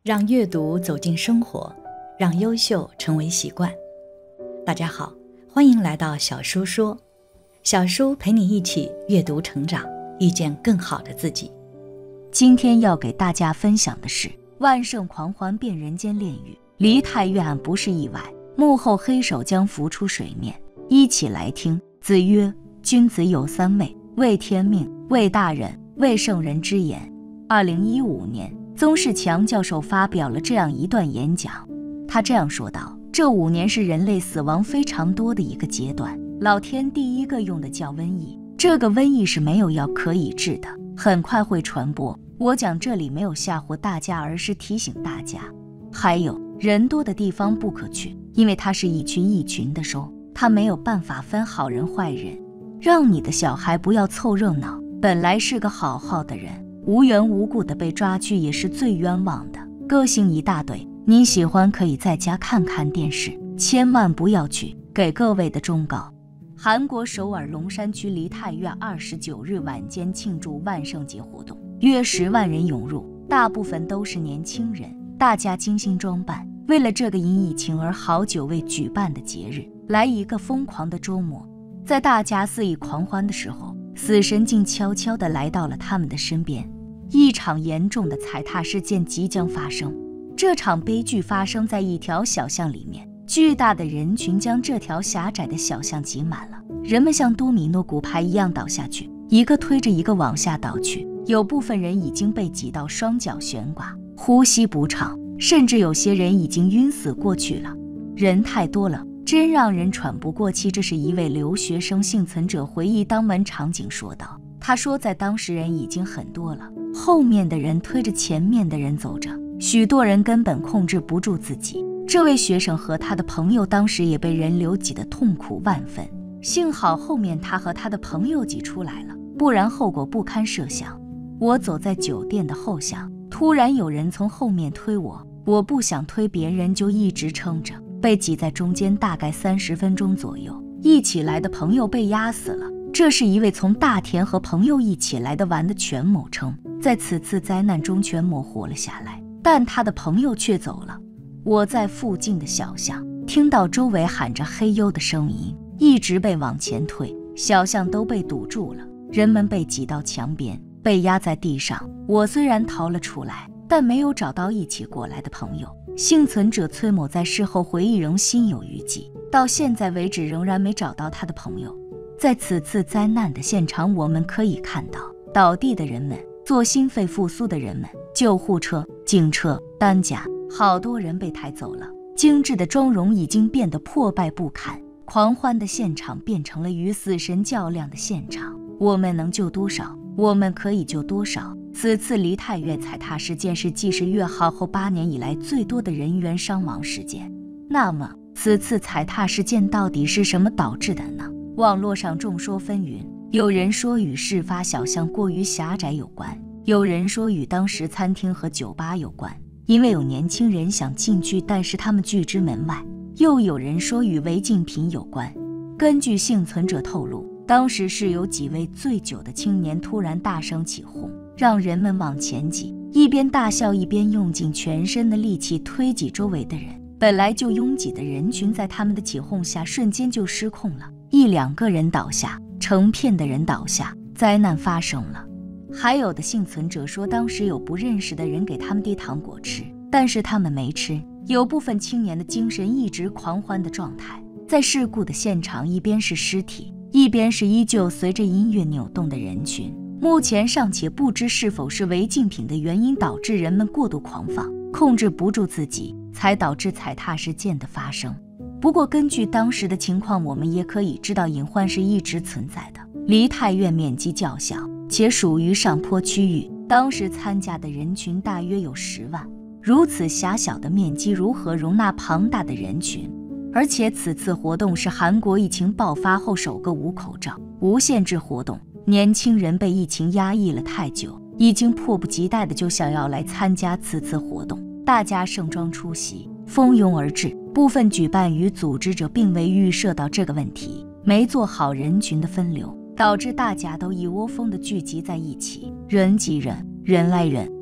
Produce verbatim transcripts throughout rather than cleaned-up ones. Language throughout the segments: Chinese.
让阅读走进生活，让优秀成为习惯。大家好，欢迎来到小叔说，小叔陪你一起阅读成长，遇见更好的自己。 今天要给大家分享的是万圣狂欢变人间炼狱，梨泰院案不是意外，幕后黑手将浮出水面。一起来听。子曰：君子有三畏，畏天命，畏大人，畏圣人之言。二零一五年，宗士强教授发表了这样一段演讲，他这样说道：这五年是人类死亡非常多的一个阶段，老天第一个用的叫瘟疫，这个瘟疫是没有药可以治的，很快会传播。我讲这里没有吓唬大家，而是提醒大家，还有人多的地方不可去，因为它是一群一群的收，他没有办法分好人坏人。让你的小孩不要凑热闹，本来是个好好的人，无缘无故的被抓去也是最冤枉的。个性一大堆，你喜欢可以在家看看电视，千万不要去。给各位的忠告：韩国首尔龙山区梨泰院二十九日晚间庆祝万圣节活动，约十万人涌入，大部分都是年轻人，大家精心装扮，为了这个因疫情而好久未举办的节日，来一个疯狂的周末。在大家肆意狂欢的时候，死神竟悄悄地来到了他们的身边。一场严重的踩踏事件即将发生。这场悲剧发生在一条小巷里面，巨大的人群将这条狭窄的小巷挤满了，人们像多米诺骨牌一样倒下去，一个推着一个往下倒去，有部分人已经被挤到双脚悬挂，呼吸不畅，甚至有些人已经晕死过去了。人太多了，真让人喘不过气。这是一位留学生幸存者回忆当晚场景说道。他说在当时人已经很多了，后面的人推着前面的人走着，许多人根本控制不住自己。这位学生和他的朋友当时也被人流挤得痛苦万分，幸好后面他和他的朋友挤出来了，不然后果不堪设想。我走在酒店的后巷，突然有人从后面推我，我不想推别人，就一直撑着，被挤在中间大概三十分钟左右，一起来的朋友被压死了。这是一位从大田和朋友一起来的玩的全某称，在此次灾难中全某活了下来，但他的朋友却走了。我在附近的小巷听到周围喊着嘿呦的声音，一直被往前推，小巷都被堵住了，人们被挤到墙边，被压在地上。我虽然逃了出来，但没有找到一起过来的朋友。幸存者崔某在事后回忆仍心有余悸，到现在为止仍然没找到他的朋友。在此次灾难的现场，我们可以看到倒地的人们，做心肺复苏的人们，救护车、警车、担架，好多人被抬走了。精致的妆容已经变得破败不堪，狂欢的现场变成了与死神较量的现场。我们能救多少，我们可以救多少。此次梨泰院踩踏事件是继十月号后八年以来最多的人员伤亡事件。那么此次踩踏事件到底是什么导致的呢？网络上众说纷纭，有人说与事发小巷过于狭窄有关，有人说与当时餐厅和酒吧有关，因为有年轻人想进去，但是他们拒之门外，又有人说与违禁品有关。根据幸存者透露，当时是有几位醉酒的青年突然大声起哄，让人们往前挤，一边大笑一边用尽全身的力气推挤周围的人。本来就拥挤的人群在他们的起哄下瞬间就失控了，一两个人倒下，成片的人倒下，灾难发生了。还有的幸存者说，当时有不认识的人给他们递糖果吃，但是他们没吃。有部分青年的精神一直狂欢的状态。在事故的现场，一边是尸体，一边是依旧随着音乐扭动的人群。目前尚且不知是否是违禁品的原因导致人们过度狂放，控制不住自己，才导致踩踏事件的发生。不过根据当时的情况，我们也可以知道隐患是一直存在的。梨泰院面积较小，且属于上坡区域，当时参加的人群大约有十万，如此狭小的面积如何容纳庞大的人群？而且此次活动是韩国疫情爆发后首个无口罩、无限制活动，年轻人被疫情压抑了太久，已经迫不及待的就想要来参加此次活动，大家盛装出席，蜂拥而至。部分举办与组织者并未预设到这个问题，没做好人群的分流，导致大家都一窝蜂地聚集在一起，人挤人，人挨人，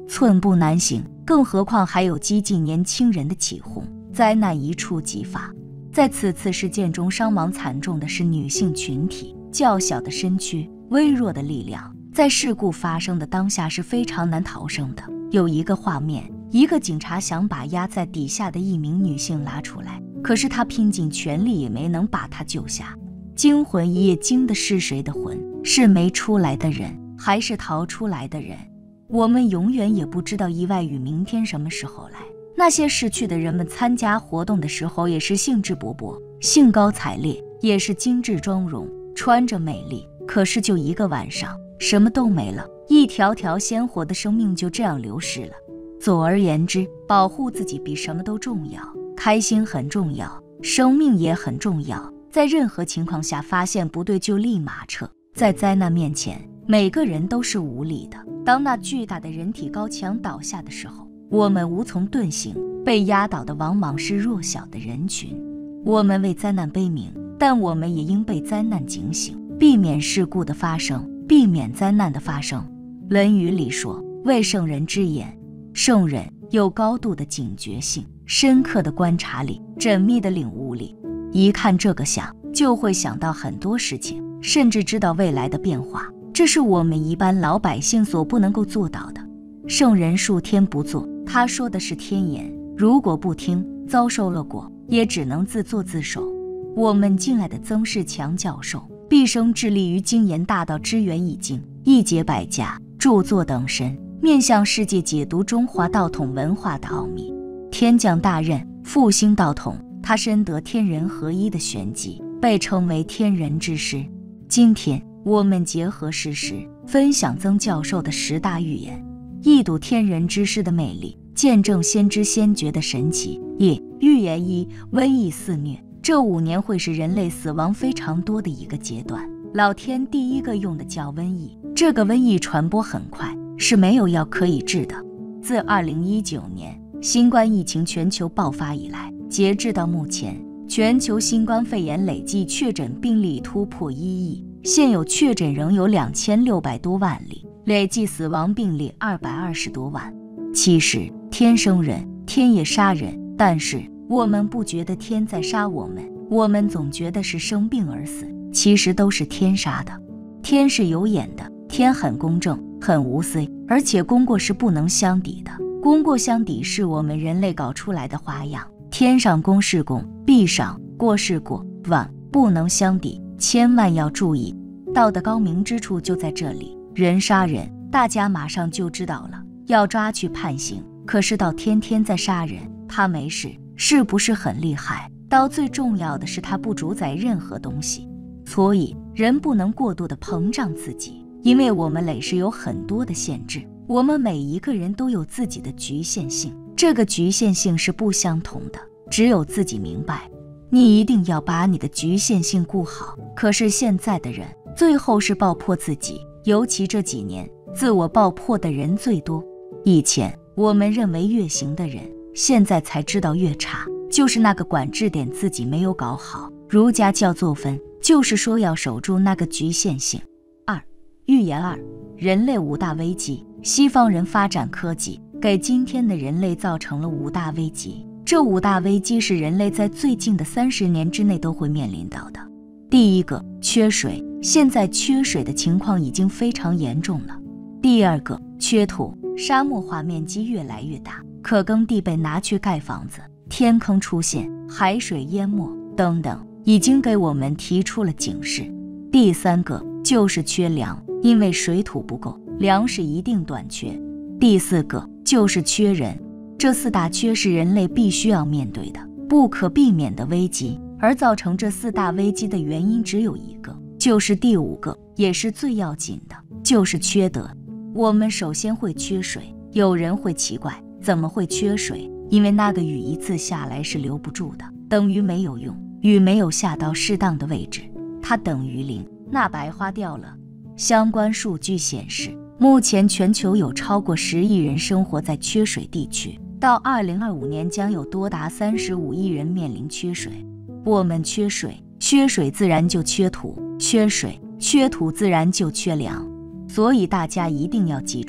寸步难行，更何况还有激进年轻人的起哄，灾难一触即发。在此次事件中，伤亡惨重的是女性群体，较小的身躯，微弱的力量，在事故发生的当下是非常难逃生的。有一个画面，一个警察想把压在底下的一名女性拉出来，可是他拼尽全力也没能把她救下。惊魂一夜惊的是谁的魂？是没出来的人，还是逃出来的人？我们永远也不知道意外与明天什么时候来。那些逝去的人们参加活动的时候也是兴致勃勃，兴高采烈，也是精致妆容，穿着美丽。可是就一个晚上，什么都没了，一条条鲜活的生命就这样流逝了。总而言之，保护自己比什么都重要，开心很重要，生命也很重要。在任何情况下发现不对就立马撤。在灾难面前，每个人都是无力的。当那巨大的人体高墙倒下的时候，我们无从遁形，被压倒的往往是弱小的人群。我们为灾难悲鸣，但我们也应被灾难警醒，避免事故的发生，避免灾难的发生。《论语》里说：“为圣人之言。”圣人有高度的警觉性，深刻的观察力，缜密的领悟力。一看这个想，就会想到很多事情，甚至知道未来的变化。这是我们一般老百姓所不能够做到的。圣人数天不作，他说的是天言，如果不听，遭受了果，也只能自作自受。我们近来的曾仕强教授，毕生致力于精研大道之源易经，一解百家，著作等身，面向世界解读中华道统文化的奥秘。天降大任，复兴道统，他深得天人合一的玄机，被称为天人之师。今天我们结合事实，分享曾教授的十大预言，一睹天人之师的魅力，见证先知先觉的神奇。一、预言一：瘟疫肆虐，这五年会是人类死亡非常多的一个阶段。老天第一个用的叫瘟疫，这个瘟疫传播很快，是没有药可以治的。自二零一九年新冠疫情全球爆发以来，截至到目前，全球新冠肺炎累计确诊病例突破一亿，现有确诊仍有两千六百多万例，累计死亡病例二百二十多万。其实天生人，天也杀人，但是我们不觉得天在杀我们，我们总觉得是生病而死，其实都是天杀的。天是有眼的，天很公正，很无私，而且功过是不能相抵的。功过相抵是我们人类搞出来的花样，天上功是功，地上过是过，万不能相抵，千万要注意。道的高明之处就在这里，人杀人，大家马上就知道了，要抓去判刑。可是到天天在杀人，他没事，是不是很厉害？刀最重要的是它不主宰任何东西，所以人不能过度的膨胀自己，因为我们累是有很多的限制，我们每一个人都有自己的局限性，这个局限性是不相同的，只有自己明白。你一定要把你的局限性顾好。可是现在的人最后是爆破自己，尤其这几年自我爆破的人最多。以前我们认为越行的人，现在才知道越差，就是那个管制点自己没有搞好。儒家叫做分，就是说要守住那个局限性。二、预言二：人类五大危机。西方人发展科技，给今天的人类造成了五大危机。这五大危机是人类在最近的三十年之内都会面临到的。第一个，缺水，现在缺水的情况已经非常严重了。第二个，缺土，沙漠化面积越来越大，可耕地被拿去盖房子，天坑出现，海水淹没等等，已经给我们提出了警示。第三个就是缺粮，因为水土不够，粮食一定短缺。第四个就是缺人，这四大缺是人类必须要面对的不可避免的危机，而造成这四大危机的原因只有一个，就是第五个，也是最要紧的，就是缺德。我们首先会缺水，有人会奇怪，怎么会缺水？因为那个雨一次下来是留不住的，等于没有用，雨没有下到适当的位置，它等于零，那白花掉了。相关数据显示，目前全球有超过十亿人生活在缺水地区，到二零二五年将有多达三十五亿人面临缺水。我们缺水，缺水自然就缺土，缺水缺土自然就缺粮。所以大家一定要记住，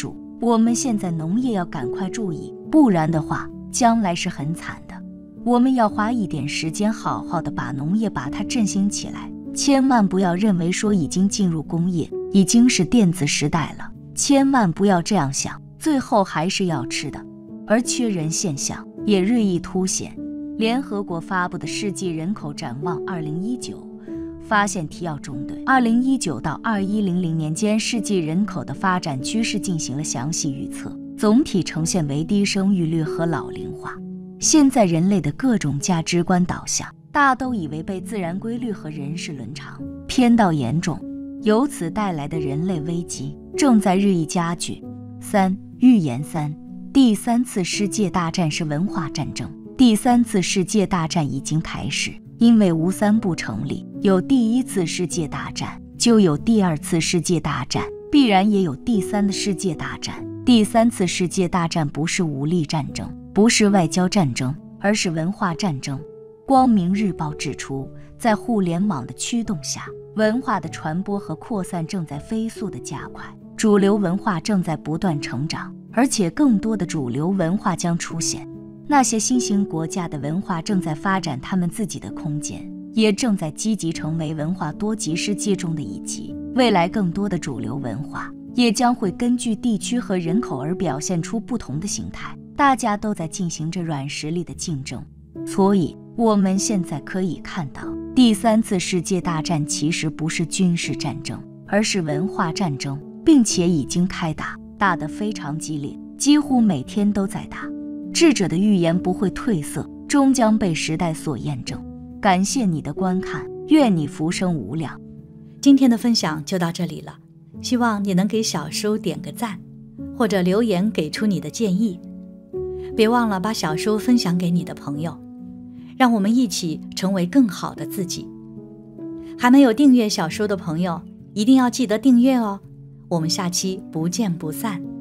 我们现在农业要赶快注意，不然的话，将来是很惨的。我们要花一点时间，好好的把农业把它振兴起来，千万不要认为说已经进入工业，已经是电子时代了，千万不要这样想，最后还是要吃的。而缺人现象也日益凸显。联合国发布的世纪人口展望二零一九发现提要中对二零一九到二一零零年间世纪人口的发展趋势进行了详细预测，总体呈现为低生育率和老龄化。现在人类的各种价值观导向，大都以违背自然规律和人世伦常，偏到严重，由此带来的人类危机正在日益加剧。三、预言三，第三次世界大战是文化战争。第三次世界大战已经开始，因为无三不成立，有第一次世界大战，就有第二次世界大战，必然也有第三的世界大战。第三次世界大战不是武力战争，不是外交战争，而是文化战争。光明日报指出，在互联网的驱动下，文化的传播和扩散正在飞速的加快，主流文化正在不断成长，而且更多的主流文化将出现。那些新兴国家的文化正在发展他们自己的空间，也正在积极成为文化多极世界中的一极。未来更多的主流文化也将会根据地区和人口而表现出不同的形态，大家都在进行着软实力的竞争。所以我们现在可以看到，第三次世界大战其实不是军事战争，而是文化战争，并且已经开打，打得非常激烈，几乎每天都在打。智者的预言不会褪色，终将被时代所验证。感谢你的观看，愿你福生无量。 今天的分享就到这里了，希望你能给小叔点个赞，或者留言给出你的建议。别忘了把小叔分享给你的朋友，让我们一起成为更好的自己。还没有订阅小叔的朋友，一定要记得订阅哦。我们下期不见不散。